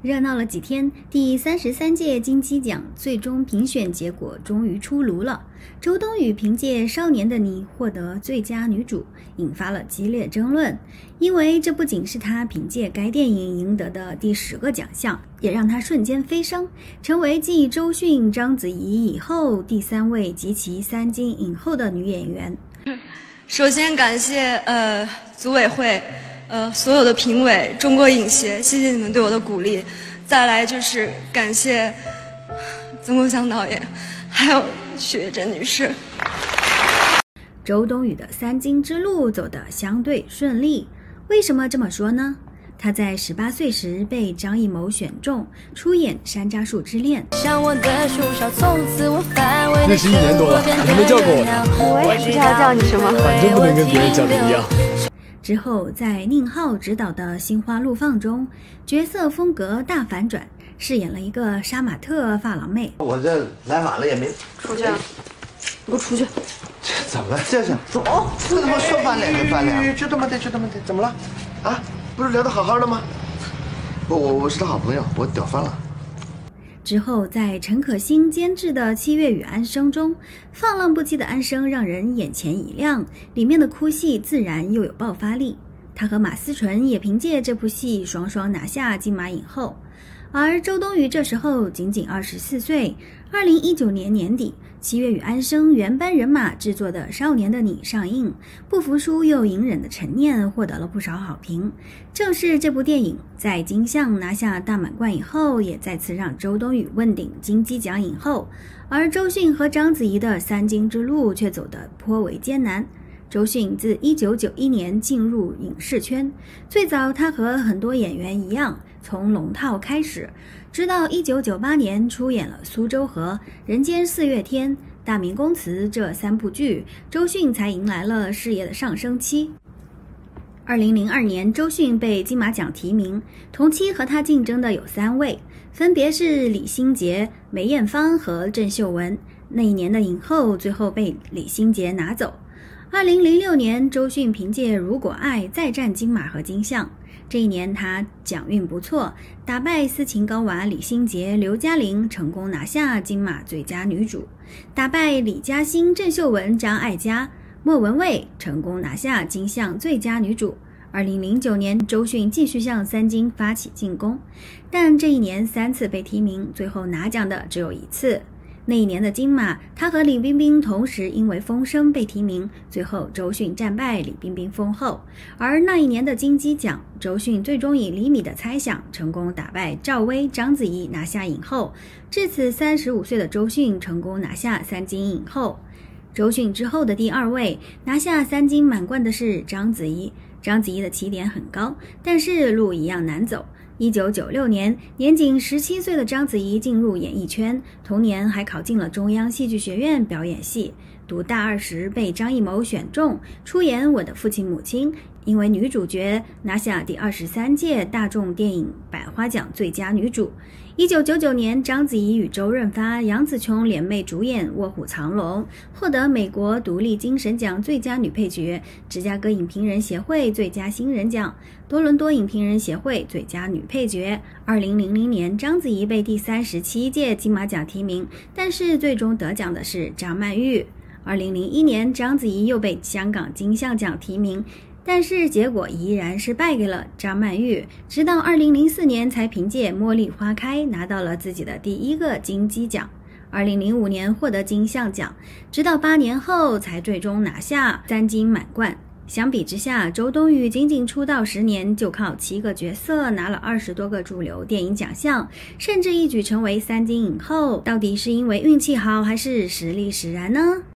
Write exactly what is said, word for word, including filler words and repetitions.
热闹了几天，第三十三届金鸡奖最终评选结果终于出炉了。周冬雨凭借《少年的你》获得最佳女主，引发了激烈争论。因为这不仅是她凭借该电影赢得的第十个奖项，也让她瞬间飞升，成为继周迅、章子怡以后第三位集齐三金影后的女演员。 首先感谢呃组委会。呃，所有的评委，中国影协，谢谢你们对我的鼓励。再来就是感谢曾国祥导演，还有许月珍女士。 周冬雨的三金之路走得相对顺利，为什么这么说呢？她在十八岁时被张艺谋选中，出演《山楂树之恋》。 认识一年多了，你还没叫过我呢。 我也不知道叫你什么， 反正不能跟别人叫的一样。 之后，在宁浩执导的《心花怒放》中，角色风格大反转，饰演了一个杀马特发廊妹。 我这来晚了也没出去，给我出去！ 这怎么了？这是说哦，这他妈说翻脸就翻脸，就这么的，就这么的，怎么了？啊，不是聊得好好的吗？我我我是他好朋友，我屌翻了。 之后，在陈可辛监制的《七月与安生》中，放浪不羁的安生让人眼前一亮，里面的哭戏自然又有爆发力。他和马思纯也凭借这部戏双双拿下金马影后。而周冬雨这时候仅仅二十四岁。二零一九年年底，《七月与安生》原班人马制作的《少年的你》上映，不服输又隐忍的陈念获得了不少好评。正是这部电影在金像拿下大满贯以后，也再次让周冬雨问鼎金鸡奖影后。而周迅和章子怡的三金之路却走得颇为艰难。周迅自一九九一年进入影视圈，最早她和很多演员一样，从龙套开始，直到一九九八年出演了《苏州河》《人间四月天》《大明宫词》这三部剧，周迅才迎来了事业的上升期。二零零二年，周迅被金马奖提名，同期和她竞争的有三位，分别是李心洁、梅艳芳和郑秀文。那一年的影后最后被李心洁拿走。二零零六年，周迅凭借《如果爱》再战金马和金像。这一年她奖运不错，打败斯琴高娃、李心洁、刘嘉玲，成功拿下金马最佳女主；打败李嘉欣、郑秀文、张艾嘉、莫文蔚，成功拿下金像最佳女主。二零零九年，周迅继续向三金发起进攻，但这一年三次被提名，最后拿奖的只有一次。那一年的金马，她和李冰冰同时因为风声被提名，最后周迅战败李冰冰封后。而那一年的金鸡奖，周迅最终以厘米的猜想成功打败赵薇、章子怡拿下影后。至此，三十五岁的周迅成功拿下三金影后。周迅之后的第二位拿下三金满贯的是章子怡。章子怡的起点很高，但是路一样难走。一九九六年，年仅十七岁的章子怡进入演艺圈，同年还考进了中央戏剧学院表演系。读大二时被张艺谋选中，出演《我的父亲母亲》，因为女主角拿下第二十三届大众电影百花奖最佳女主。一九九九年，章子怡与周润发、杨紫琼联袂主演《卧虎藏龙》，获得美国独立精神奖最佳女配角、芝加哥影评人协会最佳新人奖、多伦多影评人协会最佳女配角。二零零零年，章子怡被第三十七届金马奖提名，但是最终得奖的是张曼玉。二零零一年，章子怡又被香港金像奖提名，但是结果依然是败给了张曼玉，直到二零零四年才凭借《茉莉花开》拿到了自己的第一个金鸡奖。二零零五年获得金像奖，直到八年后才最终拿下三金满贯。相比之下，周冬雨仅仅出道十年，就靠七个角色拿了二十多个主流电影奖项，甚至一举成为三金影后。到底是因为运气好，还是实力使然呢？